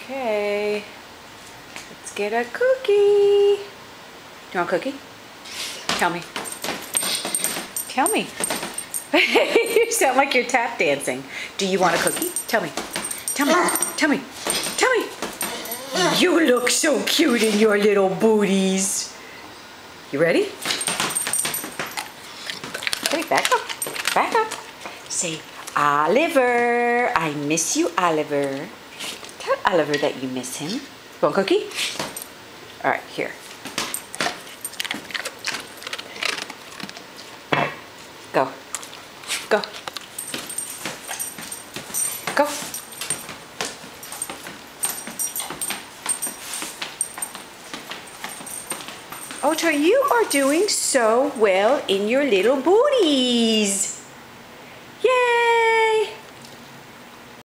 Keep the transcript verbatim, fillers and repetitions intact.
Okay, let's get a cookie. Do you want a cookie? Tell me. Tell me. You sound like you're tap dancing. Do you want a cookie? Tell me. Tell me. Tell me. Tell me. You look so cute in your little booties. You ready? Okay, back up. Back up. Say, Oliver. I miss you, Oliver. Tell Oliver that you miss him. You want a cookie? All right, here. All right, go. Go. Go. Ocho, you are doing so well in your little booties.